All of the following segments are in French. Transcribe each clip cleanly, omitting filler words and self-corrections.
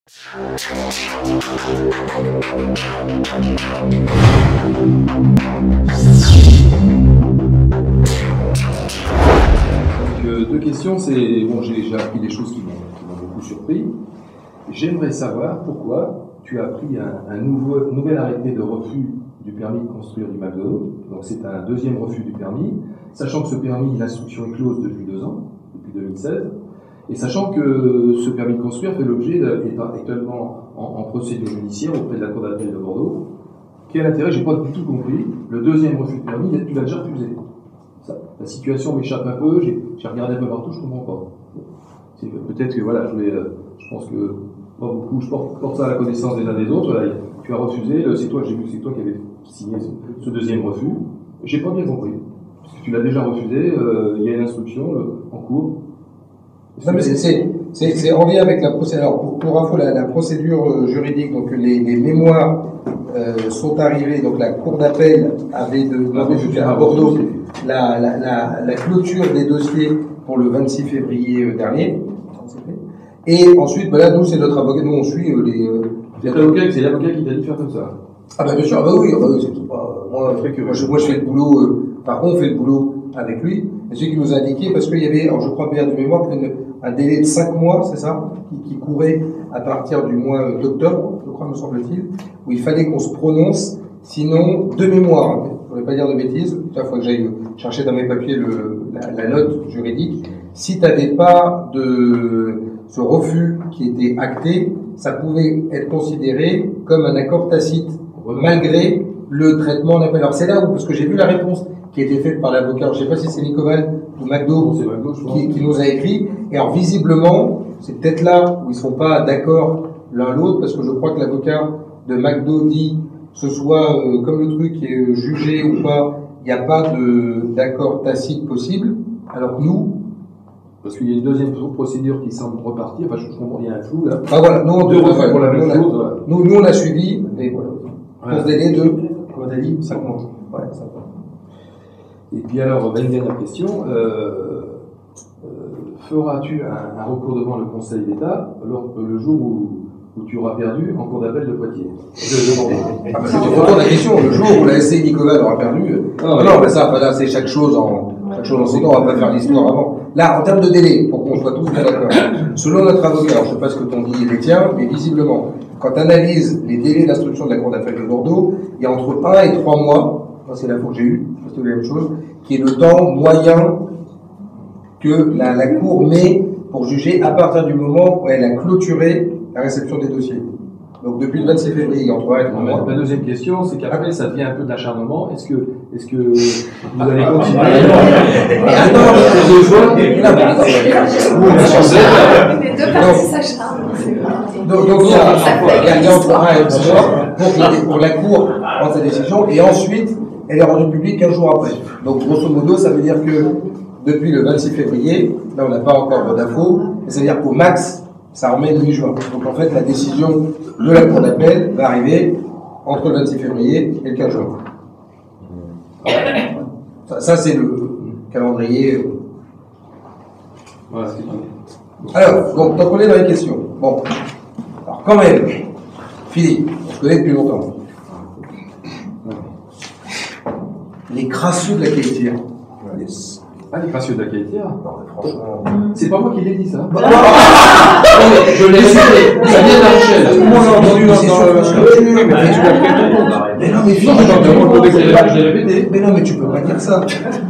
Deux questions, c'est bon, j'ai appris des choses qui m'ont beaucoup surpris. J'aimerais savoir pourquoi tu as pris un nouvel arrêté de refus du permis de construire du McDo. Donc c'est un deuxième refus du permis, sachant que ce permis, l'instruction est close depuis 2 ans, depuis 2016, et sachant que ce permis de construire fait l'objet est actuellement en procédure judiciaire auprès de la Cour d'appel de Bordeaux. Quel intérêt, j'ai pas du tout compris. Le deuxième refus de permis, tu l'as déjà refusé. La situation m'échappe un peu, j'ai regardé un peu partout, je comprends pas. Peut-être que voilà, je pense que pas beaucoup, je porte ça à la connaissance des uns des autres. Voilà, tu as refusé, c'est toi qui avais signé ce deuxième refus. J'ai pas bien compris. Parce que tu l'as déjà refusé, il y a une instruction en cours. Non, mais c'est en lien avec la procédure. Alors, pour info, la procédure juridique, donc les mémoires sont arrivées, donc la Cour d'appel avait demandé à Bordeaux la clôture des dossiers pour le 26 février dernier. Et ensuite, ben là, nous, c'est notre avocat, nous, on suit c'est l'avocat qui t'a dit de faire comme ça. Ah bah bien sûr, oui, c'est pas moi je fais le boulot, par contre on fait le boulot avec lui, et ce qui nous a indiqué, parce qu'il y avait, alors je crois bien de mémoire, un délai de 5 mois, c'est ça, qui courait à partir du mois d'octobre, je crois, me semble-t-il, où il fallait qu'on se prononce, sinon, de mémoire, je ne voudrais pas dire de bêtises, il faut que j'aille chercher dans mes papiers la note juridique, si tu n'avais pas de ce refus qui était acté, ça pouvait être considéré comme un accord tacite, malgré le traitement en appel. Alors c'est là où, parce que j'ai vu la réponse qui a été faite par l'avocat, je ne sais pas si c'est Nicoval ou McDo qui nous a écrit, et alors visiblement, c'est peut-être là où ils ne sont pas d'accord l'un l'autre, parce que je crois que l'avocat de McDo dit, ce soit comme le truc est jugé ou pas, il n'y a pas d'accord tacite possible, alors que nous, parce qu'il y a une deuxième procédure qui semble repartir, enfin je comprends, il y a un flou là. Ah voilà, nous on a suivi, et voilà. Voilà. Pour ce délai de, comme on a dit, 5 mois. Ouais, 5 mois. Et puis alors, une dernière question. Feras-tu un recours devant le Conseil d'État le jour où tu auras perdu en cour d'appel de Poitiers Ah bah, c'était vraiment la question. Le jour où la SCI Nicolas aura perdu. Non, mais ça, là, c'est chaque chose en son temps. On va pas faire l'histoire avant. Là, en termes de délai, pour qu'on soit tous bien d'accord. Selon notre avocat, alors je sais pas ce que t'on dit les tiens, mais visiblement, quand tu analyses les délais d'instruction de la Cour d'appel de Bordeaux, il y a entre 1 et 3 mois, c'est l'info que j'ai eue, c'est la même chose, qui est le temps moyen que la Cour met pour juger à partir du moment où elle a clôturé la réception des dossiers. Donc depuis le 26 février, entre 1 et 3 mois. Ma deuxième question, c'est qu'après ça devient un peu d'acharnement. Est-ce que vous allez continuer Donc il y a entre 1 et 3 mois pour la Cour prendre sa décision, et ensuite elle est rendue publique 15 jours après. Donc grosso modo, ça veut dire que depuis le 26 février, là on n'a pas encore d'infos, mais ça veut dire qu'au max, ça remet le 8 juin. Donc en fait, la décision de la Cour d'appel va arriver entre le 26 février et le 15 juin. Ça c'est le calendrier. Voilà, c'est tout. Alors, donc on est dans les questions. Bon, alors quand même, Philippe, on se connaît depuis longtemps. Les crasseux de la Caïtière. Ah, les crasseux de la Caïtière. Franchement. C'est pas moi qui l'ai dit ça. Je l'ai dit. Ça vient d'Archel. Moi j'ai entendu mais non, mais Philippe, mais non, mais tu peux pas dire ça.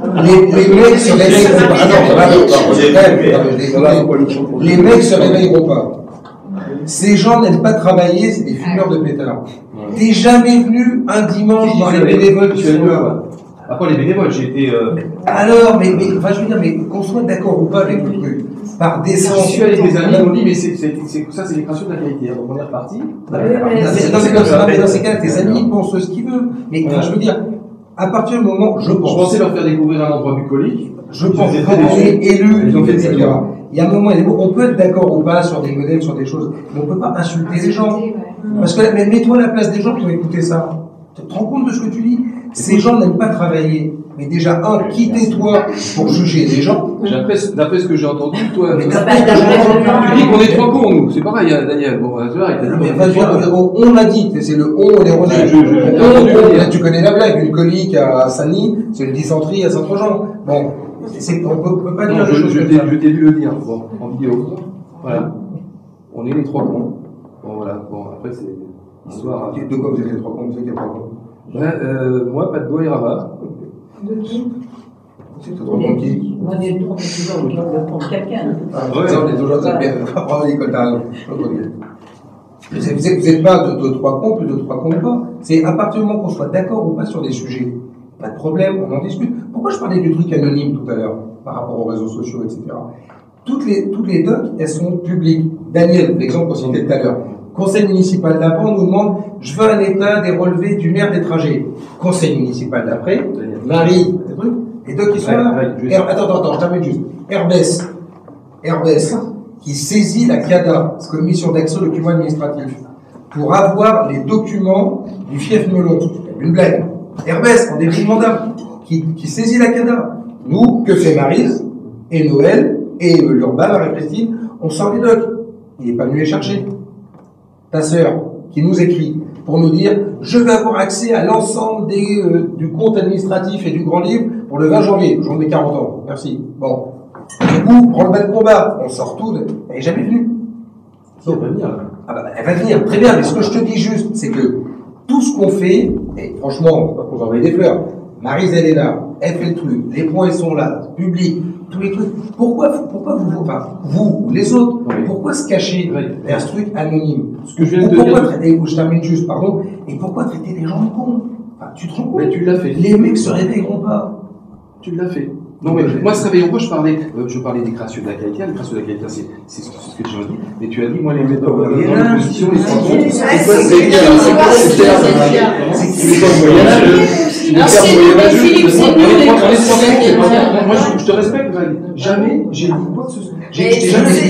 Les mecs se réveilleront pas. Ces gens n'aiment pas travailler, c'est des fumeurs de pétard. T'es jamais venu un dimanche dans les bénévoles qui sont là. Après les bénévoles, j'ai été. Alors, enfin, je veux dire, mais qu'on soit d'accord ou pas avec le truc, par décence. Je suis avec des amis, on dit, mais ça, c'est les crasseux de la qualité. Donc on est reparti. C'est comme ça, mais dans ces cas-là, tes amis pensent ce qu'ils veulent. Mais enfin, je veux dire, à partir du moment, je pensais leur faire découvrir un endroit bucolique. Je pense que quand on est élu, etc. Il y a un moment, on peut être d'accord ou pas sur des modèles, sur des choses, mais on peut pas insulter les gens. Parce que, mais mets-toi à la place des gens qui ont écouté ça. Tu te rends compte de ce que tu dis? Ces gens n'aiment pas travailler. Mais déjà, quittez-toi pour juger les gens. D'après ce que j'ai entendu, toi, Mais tu dis qu'on est trois cons, nous. C'est pareil, Daniel. Bon, tu vois, on l'a dit, c'est le on, les rosés. Tu connais la blague, une colique à Saint-Denis, c'est une dysenterie à Saint-Trojan. Bon, on peut pas dire des choses comme ça. Je t'ai vu le dire, bon, en vidéo. Voilà. On est les trois cons. Bon, voilà. Bon, après, c'est l'histoire. De quoi vous êtes les trois cons? Vous êtes les trois cons? Moi, Patbo et Rabat. De qui? C'est tout trop qui? On est toujours de prendre quelqu'un. On est toujours bien. Vous n'êtes pas de trois cons, plus de trois cons pas. C'est à partir du moment qu'on soit d'accord ou pas sur des sujets, pas de problème, on en discute. Pourquoi je parlais du truc anonyme tout à l'heure, par rapport aux réseaux sociaux, etc. Toutes les docs, elles sont publiques. Daniel, l'exemple qu'on citait tout à l'heure. Conseil municipal d'avant nous demande « Je veux un état des relevés du maire des trajets ». Conseil municipal d'après, Marie, les docs qui sont là. Attends, je termine juste. Herbès, qui saisit la CADA, Commission d'accès aux documents administratifs, pour avoir les documents du fief Melon. Une blague. Herbès, en début de mandat, qui saisit la CADA. Nous, que fait Maryse, et Noël, et l'Urbain, Marie-Christine, on sort les docs. Il n'est pas venu les chercher. Ta sœur, qui nous écrit, pour nous dire « Je vais avoir accès à l'ensemble du compte administratif et du grand livre pour le 20 janvier. Jour de mes 40 ans. Merci. » Bon. Du coup, branle-bas de combat. On sort tout. Elle n'est jamais venue. Elle va venir, là. Ah bah, elle va venir. Très bien. Mais ce que je te dis juste, c'est que tout ce qu'on fait, et franchement, pas pour envoyer des fleurs, Maryse, elle est là. Elle fait le truc. Les points, ils sont là. Public. Tous les trucs. Pourquoi vous ou les autres, pourquoi se cacher derrière ce truc anonyme? Ce que je viens de dire. Je termine juste, pardon. Et pourquoi traiter les gens de cons? Tu te rends compte? Mais tu l'as fait. Les mecs se réveilleront pas. Tu l'as fait. Non, mais moi, se réveillant pas, je parlais des gracieux de la qualité. Les gracieux de la qualité, c'est ce que tu as dit. Mais tu as dit, moi, les méthodes, l'opposition, les trois cons. C'est quoi moi, je te respecte, jamais j'ai dit quoi que ce soit. J'étais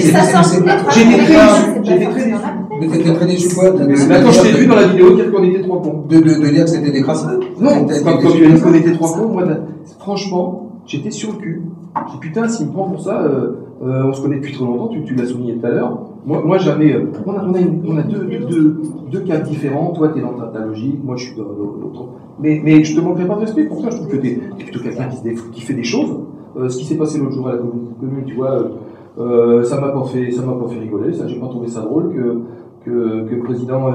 très déçu. Mais t'étais très déçu quoi? Maintenant, je t'ai vu dans la vidéo dire qu'on était trois cons. De dire que c'était des crasseux? Non, quand tu as dit qu'on était trois cons, moi, franchement, j'étais sur le cul. J'ai dit, putain, s'il me prend pour ça, on se connaît depuis trop longtemps, tu l'as souligné tout à l'heure. Moi jamais. On a deux cas différents. Toi, tu es dans ta logique, moi, je suis dans l'autre. Mais je te manquerai pas de respect pour ça. Je trouve que tu es plutôt quelqu'un qui fait des choses. Ce qui s'est passé l'autre jour à la commune, tu vois, ça m'a pas fait rigoler. Ça, j'ai pas trouvé ça drôle que le président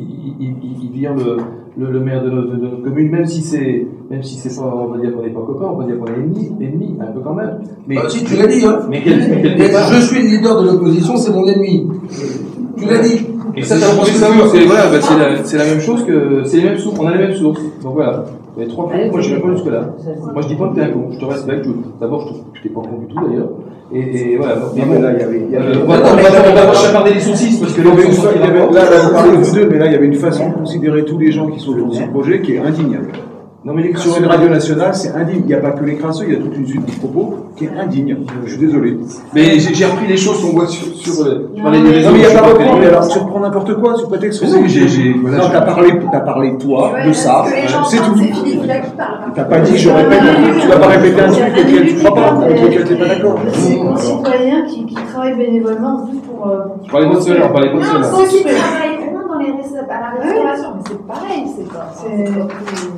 il vire le maire de notre commune, même si c'est pas, on va dire qu'on n'est pas copains, on va dire qu'on est ennemis, un peu quand même. Mais si tu l'as dit, hein. Mais quelque part, je suis le leader de l'opposition, c'est mon ennemi. Tu l'as dit. Et ça, t'as trouvé ça, c'est la même chose que, c'est les mêmes sources, on a les mêmes sources. Donc voilà. Les trois cons, moi je n'irai pas jusque là. Moi je dis pas que t'es un con, je te respecte. D'abord, je trouve que t'es pas con du tout d'ailleurs. Et voilà. Mais là, il y avait. On va chaparder les saucisses parce que là, vous parlez vous deux, mais là, il y avait une façon de considérer tous les gens qui sont autour de ce projet qui est indigne. Non, mais sur une radio nationale, c'est indigne. Il n'y a pas que les crasseux, il y a toute une suite de propos qui est indigne. Je suis désolé. Mais j'ai repris les choses qu'on voit sur tu parlais des réseaux. Non, mais il n'y a pas de reprendre, mais alors tu reprends n'importe quoi sous prétexte que c'est. Non, t'as parlé toi, de ça, c'est tout. T'as pas dit, je répète, tu vas pas répéter un truc auquel tu crois pas, avec lequel tu n'es pas d'accord. C'est un citoyen qui travaille bénévolement juste pour. Je parlais pas de cela, on parlait pas de cela. Non, qui travaille dans à la restauration, mais c'est pareil, c'est pas.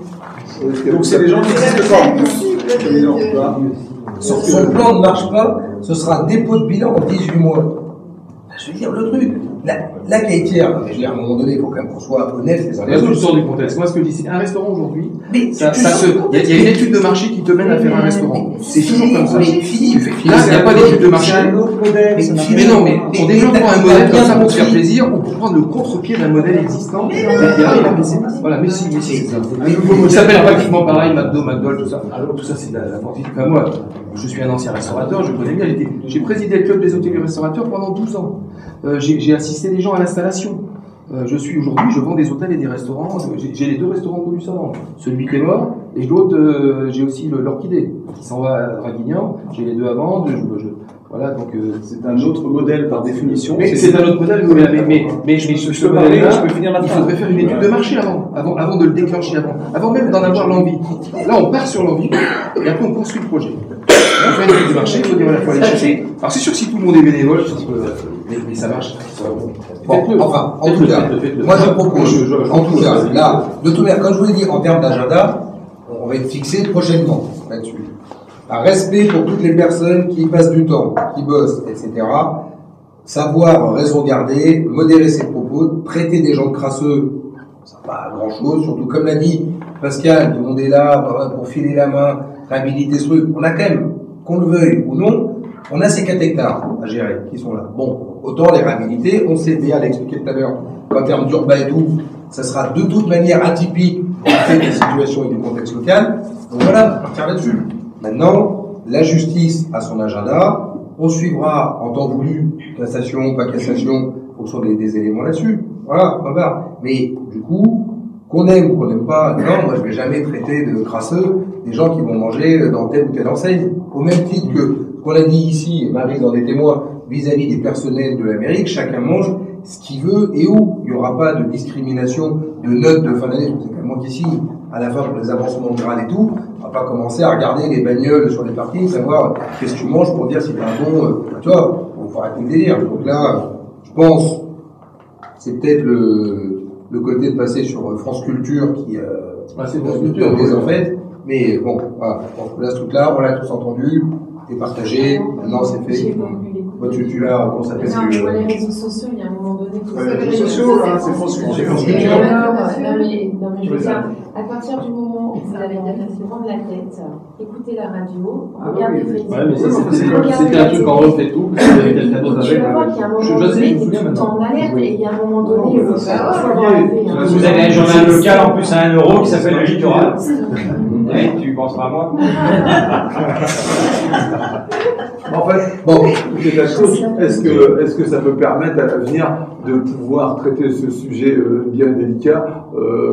Donc c'est des gens qui n'existent pas. Son plan ne marche pas, ce sera un dépôt de bilan en 18 mois. Je veux dire, le truc, la cafetière, je veux dire, à un moment donné, il faut quand même qu'on soit honnête les uns les autres. Tu autres. sors du contexte. Moi, ce que je dis, c'est un restaurant aujourd'hui. Il y a une étude de marché qui te mène à faire un restaurant. C'est toujours comme ça. Là, il n'y a pas d'étude de marché. Mais non, mais on développe pas un modèle comme ça pour se faire plaisir ou pour prendre le contre-pied d'un modèle existant. Voilà, mais si, c'est ça. Il s'appelle pratiquement pareil, McDo, McDonald's, tout ça. Alors, tout ça, c'est de la quantité. Enfin, moi, je suis un ancien restaurateur, je connais bien. J'ai présidé le club des hôteliers restaurateurs pendant 12 ans. J'ai assisté des gens à l'installation. Aujourd'hui, je vends des hôtels et des restaurants. J'ai les deux restaurants de Savant. Celui qui est mort, et l'autre, j'ai aussi l'Orchidée, qui s'en va à Draguignan. J'ai les deux à vendre. Voilà, donc c'est un autre modèle par définition. Mais c'est un autre modèle, mais je peux finir la phrase. Il faudrait faire une étude de marché avant de le déclencher, avant même d'en avoir l'envie. Là, on part sur l'envie, et après on construit le projet. On fait une étude de marché, il faut dire, voilà, faut aller chercher. Alors c'est sûr que si tout le monde est bénévole, mais ça marche. Bon, enfin, en tout cas, moi je propose, en tout cas, là, de toute manière, comme je vous l'ai dit, en termes d'agenda, on va être fixé prochainement là-dessus. Un respect pour toutes les personnes qui passent du temps, qui bossent, etc. Savoir raison garder, modérer ses propos, traiter des gens de crasseux, ça n'a pas grand-chose, surtout comme l'a dit Pascal, tout le monde est là pour filer la main, réhabiliter ce truc. On a quand même, qu'on le veuille ou non, on a ces 4 hectares à gérer qui sont là. Bon, autant les réhabiliter, on sait bien, l'expliqué tout à l'heure, qu'en termes d'urbain et tout, ça sera de toute manière atypique en fait des situations et du contexte local. Donc voilà, on partira là-dessus. Maintenant, la justice a son agenda, on suivra en temps voulu, cassation, pas cassation, en fonction des éléments là-dessus. Voilà, mais du coup, qu'on aime ou qu'on n'aime pas, non, moi je vais jamais traiter de crasseux des gens qui vont manger dans telle ou telle enseigne. Au même titre que, qu'on a dit ici, et Marie en est témoin, vis-à-vis des personnels de l'Amérique, chacun mange ce qu'il veut et où. Il n'y aura pas de discrimination de notes de fin d'année, c'est quand même moi qui signe à la fin pour les avancements de grade et tout. On va pas commencer à regarder les bagnoles sur les parkings, savoir qu'est-ce que tu manges pour dire si t'es un bon, tu vois, il faut arrêter le délire. Donc là, je pense, c'est peut-être le côté de passer sur France Culture qui, c'est France Culture, en fait. Mais bon, voilà, je pense que là, ce truc-là, on l'a tous entendu, c'est partagé, maintenant c'est fait. Moi, tu l'as, comment ça s'appelle? Non, les réseaux sociaux, il y a un moment donné. Les réseaux sociaux, là, c'est France Culture. Non, mais je veux dire, à partir du moment où vous allez prendre la tête, écoutez la radio, regardez Facebook. Ouais, mais c'était un truc en off et tout. Tu vas voir qu'il y a un moment donné où tu t'en alertes et il y a un moment donné où vous avez un journal local en plus à 1 euro qui s'appelle le Littoral. Tu penseras à moi. En fait, bon, c'est la chose. Est-ce que ça peut permettre à l'avenir de pouvoir traiter ce sujet bien délicat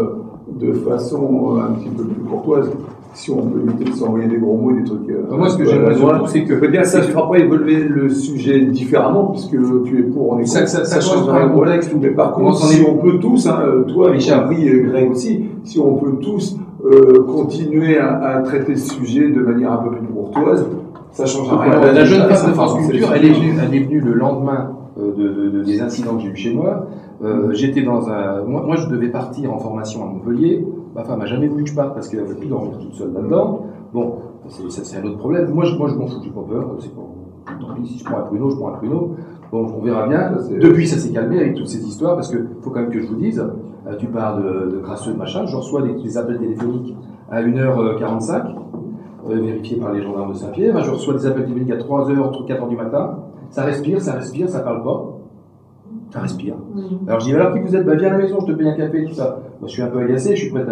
de façon un petit peu plus courtoise, si on peut éviter de s'envoyer des gros mots et des trucs. Moi, ce que j'aimerais surtout, c'est que peut-être ça ne fera pas évoluer le sujet différemment, puisque tu es pour, on est contre. Ça change dans le contexte. Mais par contre, si on peut tous, toi, Richard, Greg aussi, si on peut tous continuer à traiter ce sujet de manière un peu plus courtoise, ça change rien. La jeune femme de France Culture, elle est venue le lendemain des incidents que j'ai eu chez moi. J'étais dans un... Moi, je devais partir en formation à Montpellier. Ma femme n'a jamais voulu que je parte parce qu'elle ne veut plus dormir toute seule là-dedans. Bon, c'est un autre problème. Moi, je m'en fous, j'ai pas peur. C'est pas... Tant pis, si je prends un pruneau, je prends un pruneau. Bon, on verra bien. Depuis, ça s'est calmé avec toutes ces histoires parce que faut quand même que je vous dise, tu parles de crasseux, de machin. Je reçois des appels téléphoniques à 1h45. Vérifié par les gendarmes de Saint-Pierre. Je reçois des appels téléphoniques à 3h, 4h du matin. Ça respire, ça parle pas. Ça respire. Alors je dis, alors qui vous êtes? Viens à la maison, je te paye un café, tout ça. Je suis un peu agacé, je suis prêt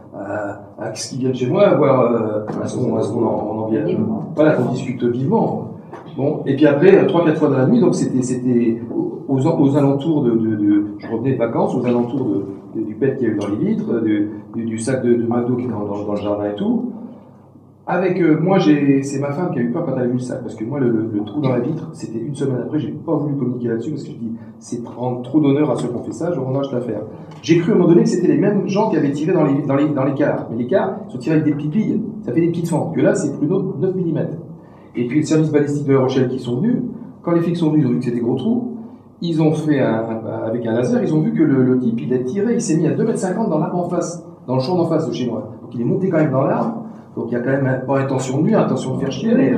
à ce qu'ils viennent chez moi, à voir à ce qu'on en vienne. Voilà, qu'on discute vivement. Bon, et puis après, 3-4 fois dans la nuit, donc c'était aux alentours je revenais de vacances, aux alentours du pet qu'il y a eu dans les vitres, du sac de McDo qui est dans le jardin et tout. Avec moi, c'est ma femme qui a eu peur quand elle a vu le sac, parce que moi, le trou dans la vitre, c'était une semaine après, j'ai pas voulu communiquer là-dessus, parce que je dis, c'est prendre trop d'honneur à ceux qui ont fait ça, je renage l'affaire. J'ai cru à un moment donné que c'était les mêmes gens qui avaient tiré dans les cars, mais les cars sont tirés avec des petites billes, ça fait des petites fentes, que là, c'est plus 9 mm. Et puis, le service balistique de La Rochelle qui sont venus, quand les flics sont venus, ils ont vu que c'était des gros trous, ils ont fait avec un laser, ils ont vu que le type, il a tiré, il s'est mis à 2,50 m dans l'arbre en face, dans le champ d'en face de chez moi. Donc, il est monté quand même dans l'arbre. Donc il y a quand même pas intention de nuire, intention de faire chier, mais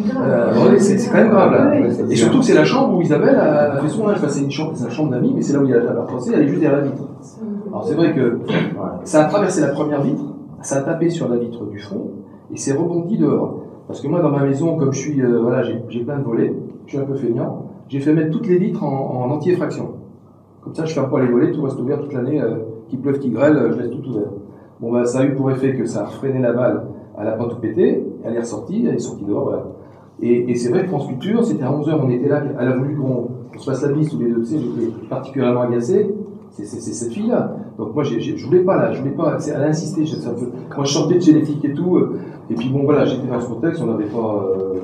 c'est quand même grave là. Et surtout que c'est la chambre où Isabelle a fait son âge. Enfin, c'est la chambre d'amis, mais c'est là où il y a la table à passer, elle est juste derrière la vitre. Alors c'est vrai que ça a traversé la première vitre, ça a tapé sur la vitre du fond, et c'est rebondi dehors. Parce que moi dans ma maison, comme je suis, j'ai plein de volets, je suis un peu feignant, j'ai fait mettre toutes les vitres en anti-effraction. Comme ça je ferme pas les volets, tout reste ouvert toute l'année, qu'il pleuve, qu'il grêle, je laisse tout ouvert. Bon ça a eu pour effet que ça a freiné la balle. Elle n'a pas tout pété, elle est ressortie, elle est sortie dehors, voilà. Et c'est vrai que France Culture, c'était à 11h, on était là, elle a voulu qu'on se fasse la bise tous les deux, tu sais, j'étais particulièrement agacé, c'est cette fille-là. Donc moi, je voulais pas, elle a insisté, moi je chantais de chez les flics et tout, et puis bon voilà, j'étais dans ce contexte, on n'avait pas...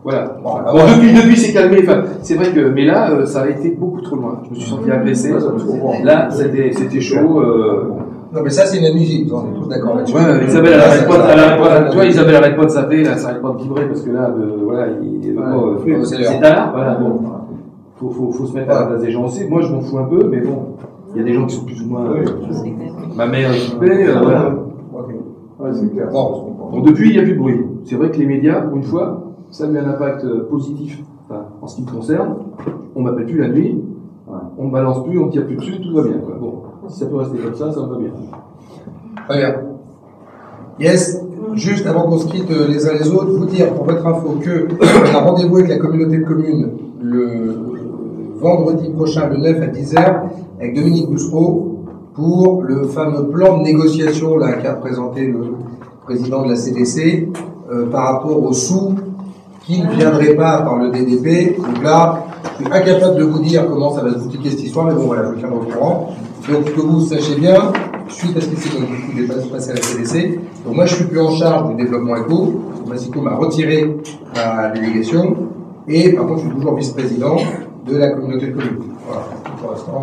Voilà. Bon, Bon, depuis c'est calmé. Enfin, c'est vrai que, mais là, ça a été beaucoup trop loin. Je me suis senti agressé. Là, c'était chaud. Non, mais ça, c'est inadmissible. On est tous d'accord là-dessus. Ouais, Isabelle, elle arrête pas. Toi, Isabelle, arrête pas de zapper. Là, ça arrête pas de vibrer parce que là, voilà, c'est tard. Voilà, bon. Faut se mettre à la place des gens aussi. Moi, je m'en fous un peu, mais bon, il y a des gens qui sont plus ou moins. Ma mère est occupée. Voilà. Ouais, c'est clair. Bon, depuis, il n'y a plus de bruit. C'est vrai que les médias, pour une fois, ça a eu un impact positif. Enfin, en ce qui me concerne, on m'appelle plus la nuit, on me balance plus, on tire plus dessus, tout va bien. Quoi. Bon, si ça peut rester comme ça me va bien. Très bien. Yes. Juste avant qu'on se quitte les uns les autres, vous dire pour votre info que on a rendez-vous avec la communauté de communes le vendredi prochain, le 9 à 10h, avec Dominique Boussereau pour le fameux plan de négociation là qu'a présenté le président de la CDC par rapport aux sous qui ne viendraient pas par le DDP. Donc là, je suis incapable de vous dire comment ça va se boutiquer cette histoire, mais bon voilà, je tiens au courant. Donc que vous sachiez bien, suite à ce qui s'est passé à la CDC, donc moi je suis plus en charge du développement éco, Massico m'a retiré la délégation, et par contre je suis toujours vice-président de la communauté de communes. Voilà, pour l'instant.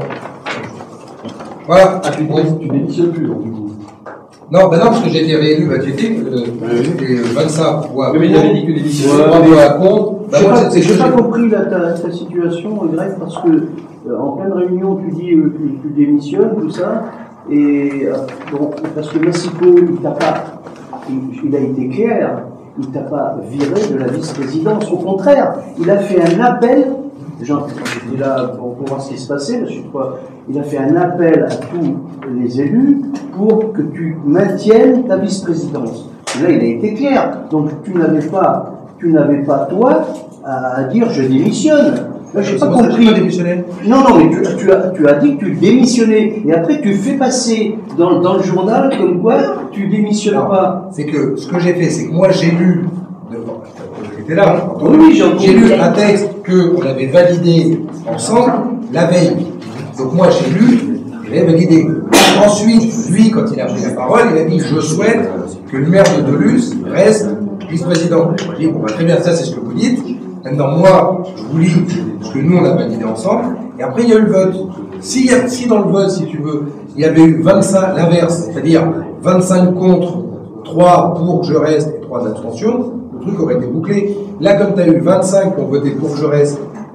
Voilà. Ah, tu démissionnes plus donc du coup. Non, ben non, parce que j'ai été réélu, j'étais 25 voix. Mais il avait dit que démissionner. 3 voix contre. Je n'ai pas compris ta situation, Greg, parce que en pleine réunion, tu dis que tu démissionnes, tout ça, et bon, parce que Massico, il a été clair, il t'a pas viré de la vice-présidence. Au contraire, il a fait un appel. J'étais là pour voir ce qui se passait, parce que je crois, il a fait un appel à tous les élus pour que tu maintiennes ta vice-présidence. Et là, il a été clair. Donc, tu n'avais pas, toi, à dire je démissionne. Là, j'ai pas compris. Non, mais tu as dit que tu démissionnais. Et après, tu fais passer dans le journal comme quoi tu démissionnes pas. C'est que ce que j'ai fait, c'est que moi, j'ai lu. J'étais là. Oui, j'ai lu un texte qu'on avait validé ensemble la veille. Donc moi j'ai lu, il avait validé. Ensuite, lui, quand il a pris la parole, il a dit je souhaite que le maire de Delus reste vice-président. J'ai dit bon, très bien, ça c'est ce que vous dites. Maintenant, moi, je vous lis ce que nous on a validé ensemble. Et après, il y a eu le vote. Si dans le vote, si tu veux, il y avait eu 25, l'inverse, c'est-à-dire 25 contre, 3 pour que je reste et 3 abstentions, le truc aurait été bouclé. Là, comme tu as eu 25 qui ont voté pour que je reste,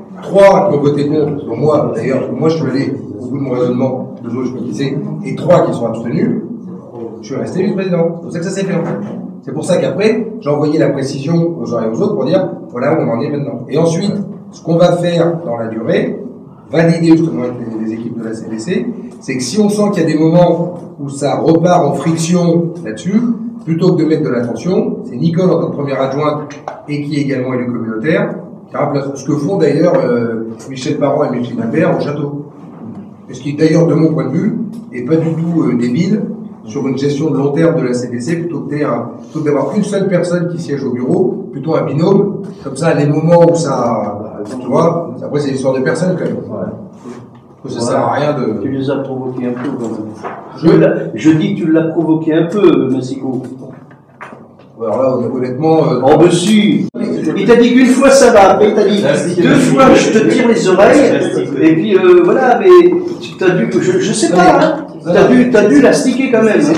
3 qui ont voté contre, dont moi, d'ailleurs, moi je suis allé au bout de mon raisonnement, 2 autres je me disais, et 3 qui sont abstenus, je suis resté vice-président. C'est pour ça que ça s'est fait en fait. C'est pour ça qu'après, j'ai envoyé la précision aux uns et aux autres pour dire, voilà où on en est maintenant. Et ensuite, ce qu'on va faire dans la durée, valider justement avec les équipes de la CDC, c'est que si on sent qu'il y a des moments où ça repart en friction là-dessus, plutôt que de mettre de l'attention, c'est Nicole en tant que première adjointe et qui est également élue communautaire, qui remplace ce que font d'ailleurs Michel Parent et Michel Lambert au château. Et ce qui d'ailleurs, de mon point de vue, est pas du tout débile sur une gestion de long terme de la CDC, plutôt que d'avoir une seule personne qui siège au bureau, plutôt un binôme, comme ça, les moments où ça, tu vois, après c'est l'histoire de personnes quand même. Ouais. Ça sert à rien de... Tu les as provoqués un peu quand même. Je dis que tu l'as provoqué un peu, Massico. Alors là, honnêtement... Oh, ben si. Il t'a dit qu'une fois ça va, après il t'a dit 2 fois je te tire les oreilles, et puis voilà, mais tu t'as dû, je sais pas, hein. T'as dû la sticker quand même.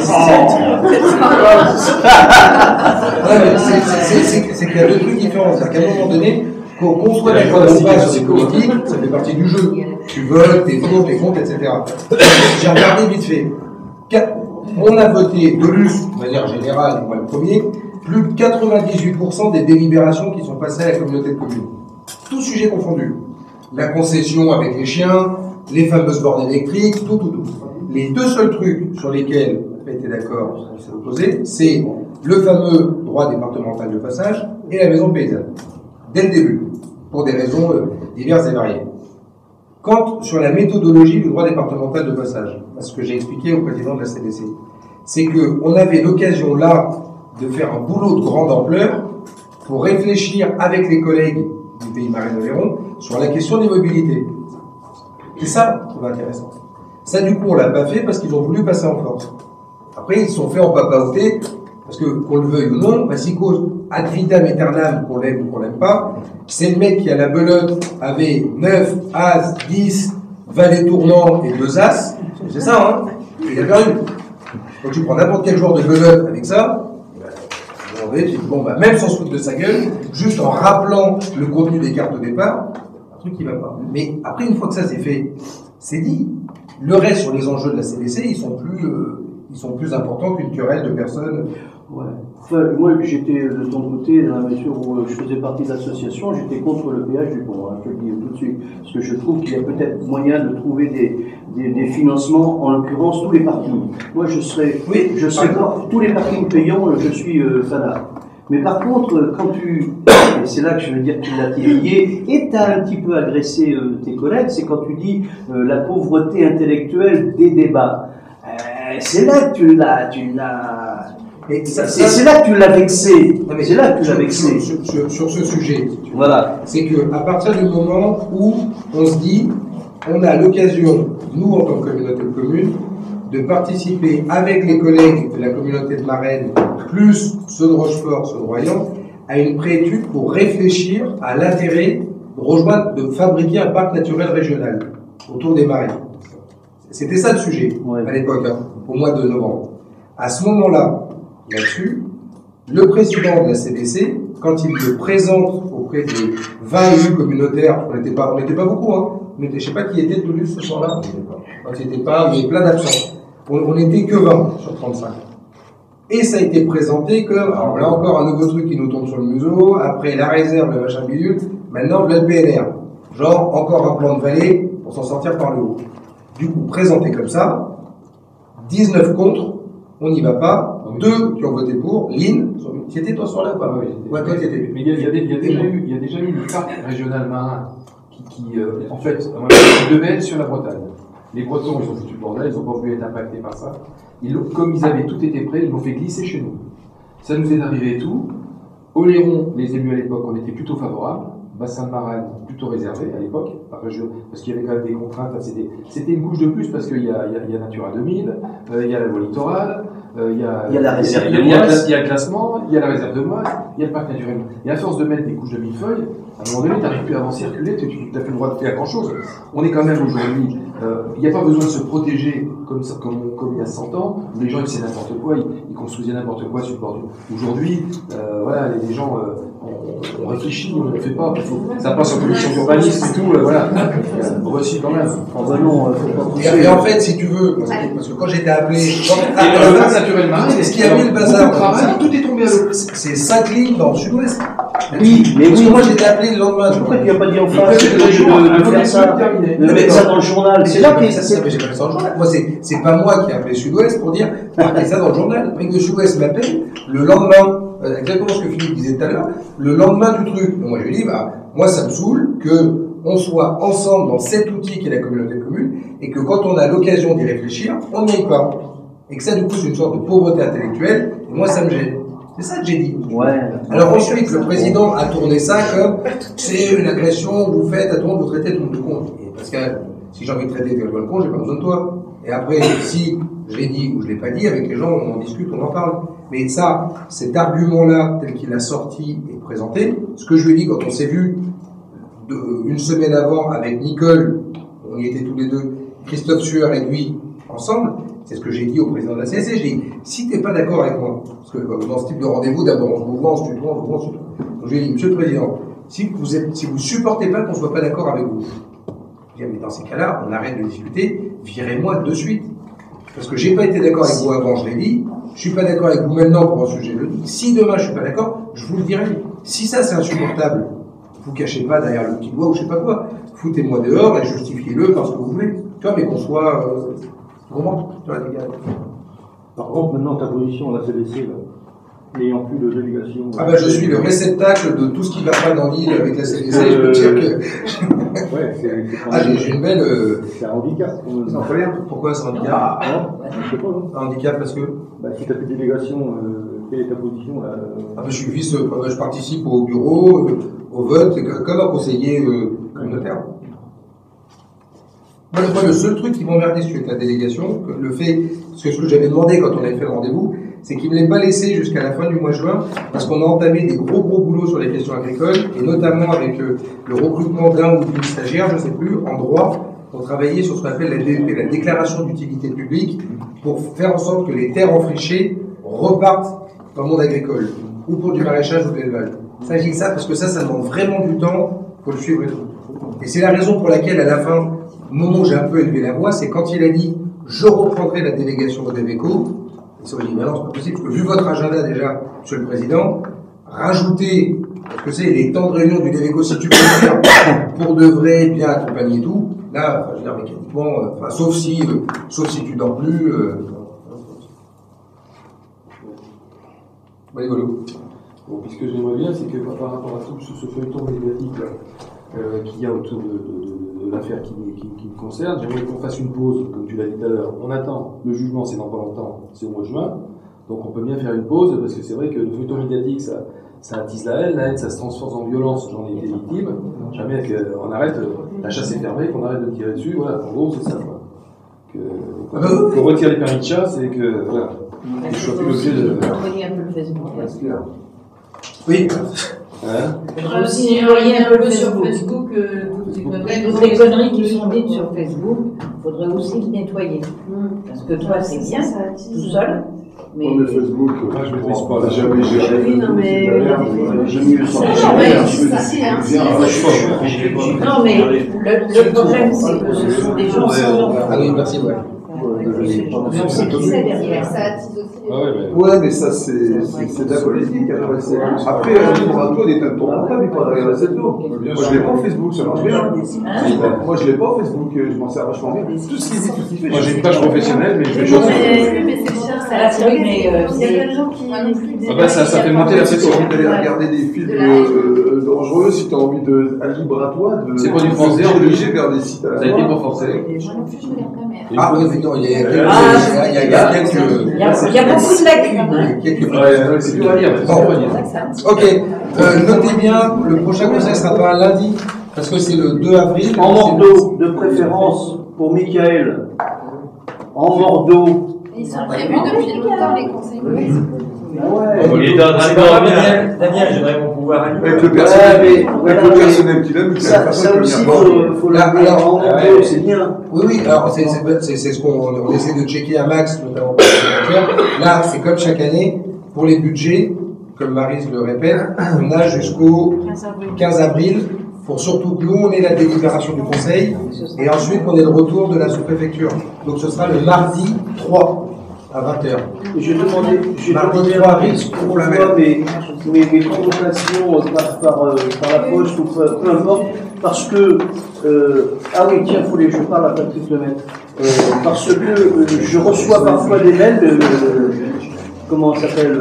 C'est qu'il y a 2 trucs différents. C'est-à-dire qu'à un moment donné, qu'on soit d'accord ou pas sur les politiques, ça fait partie du jeu. Tu votes, t'es pour, t'es contre, etc. J'ai regardé vite fait. On a voté Delus, de manière générale, et moi le premier, plus de 98% des délibérations qui sont passées à la communauté de communes. Tout sujet confondu. La concession avec les chiens, les fameuses bornes électriques, tout. Les 2 seuls trucs sur lesquels on n'a pas été d'accord, qui s'est opposé, c'est le fameux droit départemental de passage et la maison paysanne. Dès le début, pour des raisons diverses et variées. Quant sur la méthodologie du droit départemental de passage, ce que j'ai expliqué au président de la CDC, c'est qu'on avait l'occasion là de faire un boulot de grande ampleur pour réfléchir avec les collègues du Pays Marais-Oléron sur la question des mobilités. C'est ça qui est intéressant. Ça, du coup, on l'a pas fait parce qu'ils ont voulu passer en force. Après, ils se sont fait en papaoter Parce que, qu'on le veuille ou non, Massico, ad vitam aeternam, qu'on l'aime ou qu'on l'aime pas, c'est le mec qui, à la belote, avait 9, As, 10, valet tournant et 2 As. C'est ça, hein? Il a perdu. Donc tu prends n'importe quel joueur de belote avec ça, tu dis, bon, bah, même sans se foutre de sa gueule, juste en rappelant le contenu des cartes de départ, un truc qui va pas. Mais après, une fois que ça c'est fait, c'est dit. Le reste sur les enjeux de la CDC, ils sont plus importants qu'une querelle de personnes. Ouais. Enfin, moi, j'étais de ton côté, dans la mesure où je faisais partie de l'association, j'étais contre le péage du pont, hein, je le dis tout de suite. Parce que je trouve qu'il y a peut-être moyen de trouver des financements, en l'occurrence tous les parkings. Moi, je serais pour tous les parkings payants, je suis fanat. Mais par contre, quand et c'est là que je veux dire que tu l'as titillé, et tu as un petit peu agressé tes collègues, c'est quand tu dis la pauvreté intellectuelle des débats. C'est là que tu l'as. Et c'est là que tu l'as vexé. Non, mais c'est là que tu l'as vexé. Sur ce sujet, voilà. C'est qu'à partir du moment où on se dit, on a l'occasion, nous en tant que communauté de communes, de participer avec les collègues de la communauté de Marennes, plus ceux de Rochefort, ceux de Royan, à une préétude pour réfléchir à l'intérêt de fabriquer un parc naturel régional autour des marais. C'était ça le sujet, à l'époque, hein, au mois de novembre. À ce moment-là, là-dessus, le président de la CDC, quand il le présente auprès des 20 élus communautaires, on n'était pas beaucoup, hein, je ne sais pas qui était de Toulouse ce soir-là, il y avait plein d'absents. On n'était que 20 sur 35. Et ça a été présenté comme, alors là encore un nouveau truc qui nous tombe sur le museau, après la réserve, le machin bidule, maintenant le PNR. Genre, encore un plan de vallée pour s'en sortir par le haut. Du coup, présenté comme ça, 19 contre, on n'y va pas, 2 qui ont voté pour, Lynn, c'était toi sur là ou pas? Ouais, toi, t'étais. Mais il y a déjà eu le parc régional marin qui en fait, devait être sur la Bretagne. Les Bretons, ils ont foutu le bordel, ils n'ont pas voulu être impactés par ça. Comme ils avaient tout été prêts, ils l'ont fait glisser chez nous. Ça nous est arrivé et tout. Oléron, les élus à l'époque, on était plutôt favorables. Bassin de Marane, plutôt réservé à l'époque, parce qu'il y avait quand même des contraintes. C'était une couche de plus parce qu'il y a Natura 2000, il y a la voie littorale, il y a la réserve de Moise, il y a le classement, il y a la réserve de Moise, il y a le parc naturel. Et à force de mettre des couches de millefeuilles, à un moment donné, tu n'arrives plus à avancer, circuler, tu n'as plus le droit de faire grand-chose. On est quand même aujourd'hui, il n'y a pas besoin de se protéger comme il y a 100 ans, où les gens ils faisaient n'importe quoi, ils construisaient n'importe quoi sur le bord du. Aujourd'hui, voilà, les gens, on réfléchit, on ne fait pas, ça passe en commission d'urbanisme et tout, voilà. On réussit quand même. Et en fait, si tu veux, parce que quand j'étais appelé, naturellement, c'est ce qui a mis le bazar. Tout est tombé à l'eau. C'est 5 lignes dans le sud-ouest. Oui, mais parce que moi j'étais appelé le lendemain. Pourquoi tu n'as pas dit en face de faire ça, de mettre ça dans le journal? C'est là que j'ai pas fait ça dans le journal. Moi, c'est pas moi qui ai appelé Sud-Ouest pour dire mettez ça dans le journal. Le mec de Sud-Ouest m'appelle le lendemain, exactement ce que Philippe disait tout à l'heure, le lendemain du truc. Donc moi je lui dis, moi ça me saoule qu'on soit ensemble dans cet outil qui est la communauté commune et que quand on a l'occasion d'y réfléchir, on n'y aille pas. Et que ça du coup c'est une sorte de pauvreté intellectuelle, et moi ça me gêne. C'est ça que j'ai dit. Ouais. Alors ensuite, le président a tourné ça comme c'est une agression, vous faites à tout le monde, vous traitez tout le monde de con. Et parce que si j'ai envie de traiter quelqu'un de con, j'ai pas besoin de toi. Et après, si je l'ai dit ou je l'ai pas dit, avec les gens, on en discute, on en parle. Mais ça, cet argument-là, tel qu'il a sorti et présenté, ce que je lui ai dit quand on s'est vu une semaine avant avec Nicole, on y était tous les deux, Christophe Sueur et lui, ensemble, c'est ce que j'ai dit au président de la CSC, j'ai dit, si t'es pas d'accord avec moi, parce que dans ce type de rendez-vous, d'abord on se voit, on se tutoie, on se tutoie. Donc j'ai dit, monsieur le président, si vous supportez pas qu'on soit pas d'accord avec vous, je dis, mais dans ces cas-là, on arrête de discuter, virez-moi de suite. Parce que j'ai pas été d'accord avec vous avant, je l'ai dit, je suis pas d'accord avec vous maintenant pour un sujet, je le dis. Si demain je suis pas d'accord, je vous le dirai. Si ça c'est insupportable, vous cachez pas derrière le petit doigt ou je sais pas quoi, foutez-moi dehors et justifiez-le par ce que vous voulez. Tu vois, mais qu'on soit... Par contre, maintenant, ta position à la CDC, n'ayant plus de délégation... Ah ben, je suis le réceptacle de tout ce qui va pas dans l'île avec la CDC, je peux dire que... Ouais, j'ai une belle... C'est un handicap. C'est en colère. Pourquoi c'est un handicap? Je sais pas, non. Un handicap parce que... Si t'as plus de délégation, quelle est ta position là? Je suis vice, je participe au bureau, au vote, comme un conseiller communautaire. Moi, le seul truc qui m'emmerdait avec la délégation, le fait, ce que j'avais demandé quand on avait fait le rendez-vous, c'est qu'ils ne me l'aient pas laissé jusqu'à la fin du mois de juin, parce qu'on a entamé des gros boulots sur les questions agricoles, et notamment avec le recrutement d'un ou d'une stagiaire, je ne sais plus, en droit, pour travailler sur ce qu'on appelle la déclaration d'utilité publique, pour faire en sorte que les terres enfrichées repartent dans le monde agricole, ou pour du maraîchage ou de l'élevage. Ça, je dis ça parce que ça demande vraiment du temps, faut le suivre et tout. Et c'est la raison pour laquelle, à la fin, au moment où j'ai un peu élevé la voix, c'est quand il a dit « je reprendrai la délégation de Deveco », et ça m'a dit « mais non, c'est pas possible, parce que vu votre agenda déjà, Monsieur le Président, rajouter, parce que c'est les temps de réunion du Deveco, si tu peux le faire pour de vrai, bien accompagner tout, là, enfin, je veux dire, mécaniquement, sauf si tu dors plus, voilà. Bon, puis ce que j'aimerais bien, c'est que par rapport à tout ce feuilleton médiatique qu'il y a autour de l'affaire qui me concerne, j'aimerais qu'on fasse une pause, comme tu l'as dit tout à l'heure. On attend, le jugement c'est dans pas longtemps, c'est au mois de juin, donc on peut bien faire une pause, parce que c'est vrai que le feuilleton médiatique, ça attise la haine, ça se transforme en violence, j'en ai été victime. Jamais qu'on arrête, la chasse est fermée, qu'on arrête de tirer dessus, voilà, en gros c'est ça. Qu'on retire les permis de chasse et que, voilà, je sois plus obligé de... Envoyer un peu le Facebook. Oui. Aussi envoyer un peu sur Facebook toutes les conneries qui sont dites sur Facebook, il faudrait aussi le nettoyer. Parce que toi, c'est bien, tout seul. Mais Facebook, moi je ne maîtrise pas. Jamais géré. Oui, non, mais. Non, mais le problème, c'est que ce sont des gens sans nom. Ah oui, merci, ouais. On sait qui c'est derrière. Ça attise aussi. Ouais, mais ça, c'est de la politique. Après, pour Antoine, il est un ton portable, il parle derrière cette eau. Moi, je l'ai pas en Facebook, ça marche bien. Moi, je l'ai pas en Facebook, je m'en sers vachement bien. Tout ce qu'il dit, tout ce qu'il fait. Moi, j'ai une page professionnelle, mais je vais Mais c'est cher, ça attire. Oui, mais il y a plein de gens qui. ça fait monter la pression. Si tu as envie d'aller regarder des films dangereux, si tu as envie de, à libre à toi, c'est pas du français, on est obligé vers des sites à la ça a été pour forcer. Moi non plus, je regarde pas, mais. Ah oui, effectivement, il y a quelques... Il y a beaucoup de lacunes. C'est dur à lire. Ok, notez bien, le prochain conseil ne sera pas un lundi, parce que c'est le 2 avril. En Mordeau, de préférence pour Michael. En Mordeau. Ils sont prévus depuis longtemps, les conseils. Il est en train de Daniel, j'aimerais mon pouvoir à lui. Avec le personnel qu'il aime, ça aussi, il faut l'amener en Mordeau, c'est bien. Oui, alors c'est ce qu'on essaie de checker à max, notamment pour les volontaires. Là, c'est comme chaque année, pour les budgets, comme Maryse le répète, on a jusqu'au 15 avril, pour surtout que nous, on ait la délibération du conseil, et ensuite qu'on ait le retour de la sous-préfecture. Donc ce sera le mardi 3 à 20h. J'ai demandé à Maryse pour voir mes convocations par la poste ou peu importe, parce que ah oui, tiens, il faut que je parle à Patrick Lemaitre. Parce que je reçois parfois des mails, comment ça s'appelle,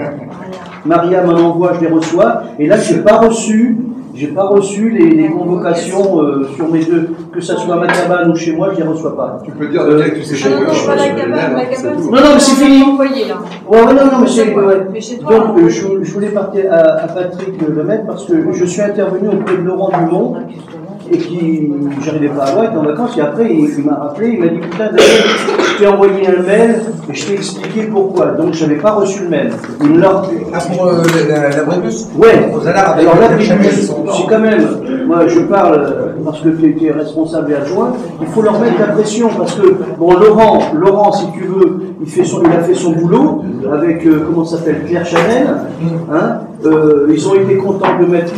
Maria m'en envoie, je les reçois, et là j'ai pas reçu les convocations sur mes deux, que ça soit à ma cabane ou chez moi, je les reçois pas. Tu peux dire que tu sais Non, pas la cabane, ma cabane. Non, mais c'est fini. Envoyé là. Ouais, non, mais c'est. Mais chez toi. Donc, je voulais parler à Patrick Lemaitre parce que je suis intervenu auprès de Laurent Dumont et qui, j'arrivais pas à voir, il était en vacances, et après, il m'a rappelé, il m'a dit, putain, je t'ai envoyé un mail et je t'ai expliqué pourquoi. Donc, j'avais pas reçu le mail. Il me l'a. Ah, pour la Brébus? Ouais. Aux alarmes. Alors là, c'est quand même, moi je parle parce que tu es responsable et adjoint, il faut leur mettre la pression parce que, bon, Laurent, si tu veux, il a fait son boulot avec, comment ça s'appelle, Claire Chanel, hein, ils ont été contents de mettre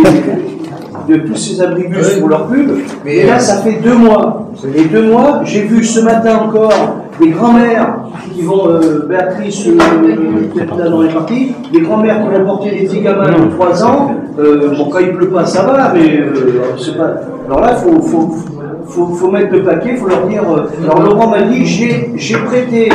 tous ces abribus pour leur pub, mais là ça fait 2 mois. Et 2 mois, j'ai vu ce matin encore des grands-mères qui vont, Béatrice, peut-être là dans les parties, des grands-mères qui vont porter des petits gamins de 3 ans, bon quand il pleut pas ça va, mais c'est pas... Alors là, faut mettre le paquet, il faut leur dire... alors Laurent m'a dit, j'ai prêté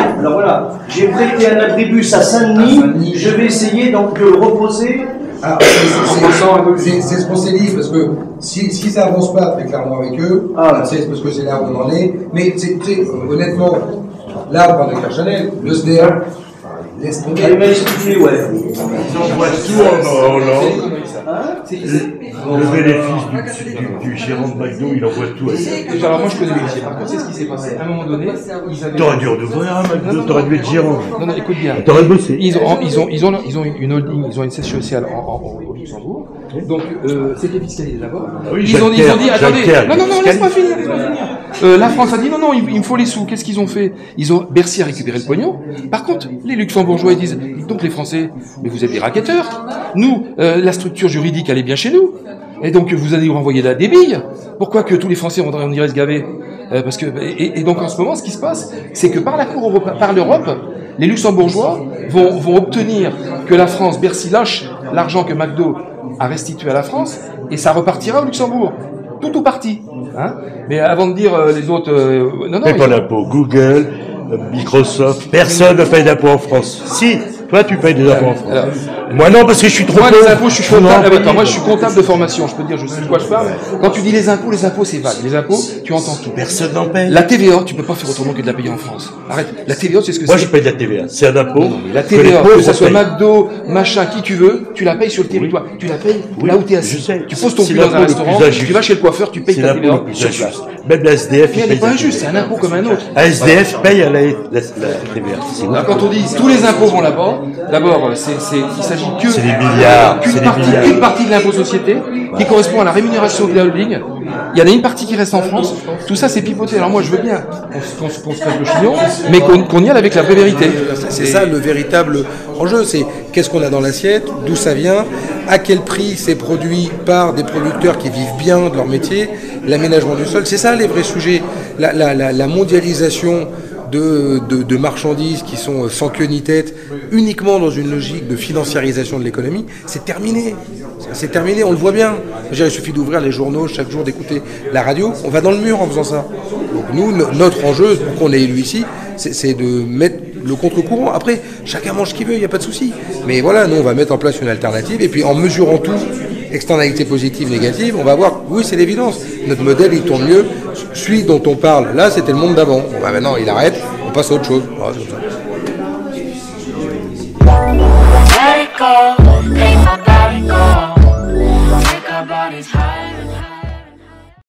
un abribus à Saint-Denis, je vais essayer donc de le reposer. Alors, c'est ce qu'on s'est dit, parce que si ça avance pas très clairement avec eux, c'est parce que c'est là où on en est. Mais honnêtement, là on parle de Claire Chanel, le SDR, laisse tomber. Il m'a expliqué, ouais. On voit tout en Hollande. Le bénéfice du gérant de McDo, il envoie tout à Alors moi je connais les métiers. Par contre, c'est ce qui s'est passé. À un moment donné, ils avaient... T'aurais dû ouvrir un McDo, t'aurais dû être gérant. Non, écoute bien. T'aurais bossé. Ils ont une holding, ils ont une siège sociale au Luxembourg. Donc c'était fiscalisé d'abord. Oui, ils ont dit attendez, non, laisse-moi finir. La France a dit non, il me faut les sous. Qu'est-ce qu'ils ont fait? Bercy a récupéré le pognon. Par contre, les Luxembourgeois ils disent donc les Français, mais vous êtes des racketteurs. Nous, la structure juridique elle est bien chez nous. Et donc vous allez vous renvoyer des billes. Pourquoi que tous les Français on irait se gaver? Parce que et donc en ce moment, ce qui se passe, c'est que par l'Europe, les Luxembourgeois vont obtenir que la France, Bercy lâche l'argent que McDo a restitué à la France, et ça repartira au Luxembourg. Tout parti. Hein, mais avant de dire les autres... non, paye pas d'impôts. Google, Microsoft, personne ne paye d'impôts en France. Si, toi tu payes des impôts en France. Alors, moi non, parce que je suis trop pauvre. Moi, les impôts, je suis comptable. Attends, moi je suis comptable de formation, je peux te dire, je sais de quoi je parle. Quand tu dis les impôts c'est vague. Les impôts, tu entends tout. Personne n'en paye. La TVA, tu peux pas faire autrement que de la payer en France. Arrête. La TVA, c'est ce que c'est. Moi je paye de la TVA, c'est un impôt. Non, mais la TVA, que ce soit McDo, machin, qui tu veux, tu la payes sur le territoire. Tu la payes là où tu es assis. Je sais. Tu poses ton cul dans un restaurant, tu vas chez le coiffeur, tu payes ta TVA sur place. Même la SDF, elle n'est pas injuste, c'est un impôt comme un autre. La SDF paye la TVA. Alors, quand on dit tous les impôts vont là-bas, d'abord, il s'agit que c'est des milliards, une partie de l'impôt société qui correspond à la rémunération de la holding. Il y en a une partie qui reste en France. Tout ça, c'est pipoté. Alors moi, je veux bien qu'on se crève le chignon, mais qu'on y aille avec la vraie vérité. C'est ça le véritable enjeu. C'est qu'est-ce qu'on a dans l'assiette, d'où ça vient, à quel prix c'est produit par des producteurs qui vivent bien de leur métier, l'aménagement du sol. C'est ça les vrais sujets. La mondialisation de marchandises qui sont sans queue ni tête, uniquement dans une logique de financiarisation de l'économie, c'est terminé. C'est terminé, on le voit bien. Il suffit d'ouvrir les journaux chaque jour, d'écouter la radio, on va dans le mur en faisant ça. Donc nous, notre enjeu, pour qu'on ait élu ici, c'est de mettre le contre-courant. Après, chacun mange ce qu'il veut, il n'y a pas de souci. Mais voilà, nous, on va mettre en place une alternative, et puis en mesurant tout, externalités positives, négatives, on va voir, oui, c'est l'évidence. Notre modèle, il tourne mieux. Celui dont on parle, là, c'était le monde d'avant. Bon, bah, maintenant, il arrête, on passe à autre chose. Voilà, c'est ça. Let it go, make my body go, take our bodies high.